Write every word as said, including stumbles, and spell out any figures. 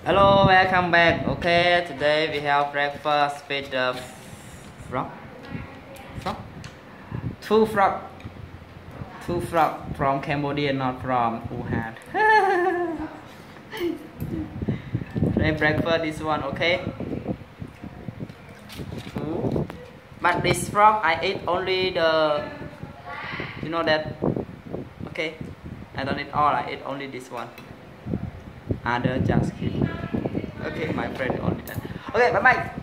Hello, welcome back. Okay, today we have breakfast with the frog. Frog? Two frog. Two frog from Cambodia, not from Wuhan. Today breakfast this one, okay? Two. But this frog I eat only the, you know that? Okay, I don't eat all. I eat only this one. Other just keep. Okay, my friend only that. Okay, bye bye.